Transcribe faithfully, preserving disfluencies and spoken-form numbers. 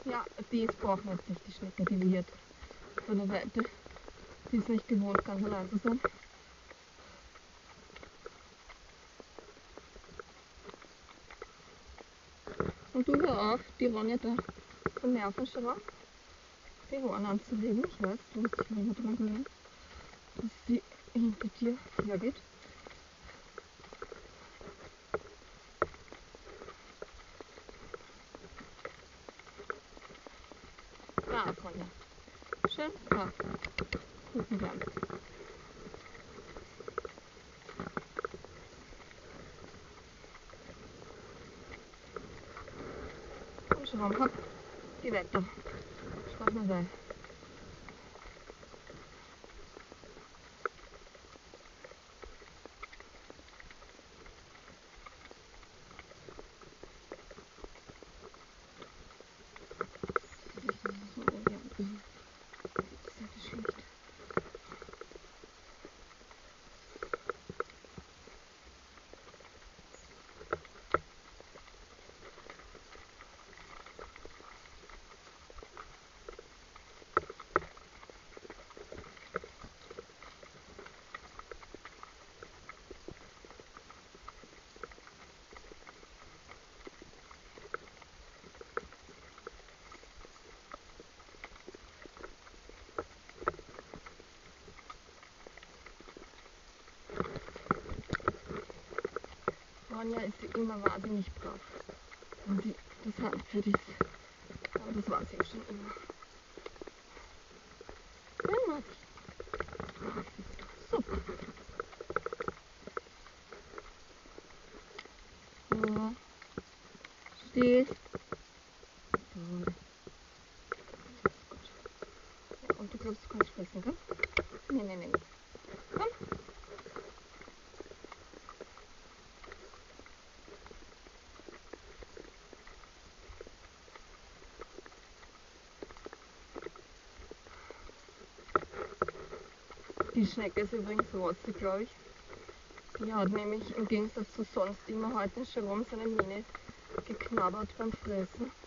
Ja, die braucht man jetzt nicht, die Schnecke, die wir hier von der Seite. Die ist nicht gewohnt, ganz allein zu sein. Und du hör auf, die Ronja da von Nerven schon mal, die Ohren anzulegen. Ich weiß, du hast dich immer dran gewöhnt, dass sie hinter dir hergeht. Brav, Ronja. Schön brav. Guten Dank. Komm schon, hopp, geh weiter. Spaß mal sein. Ronja ist sie immer wahnsinnig brav, wenn sie das Handpferd ist. Aber das war sie schon immer. Ja, Mati. Brav bist du. Super. So. Stehst. So. Gut. Ja, und du glaubst, du kannst sprechen, gell? Nee, nee, nee. Komm. Die Schnecke ist übrigens rotzig, glaube ich. Die hat nämlich im Gegensatz zu sonst immer heute schon rum seine Mähne geknabbert beim Fressen.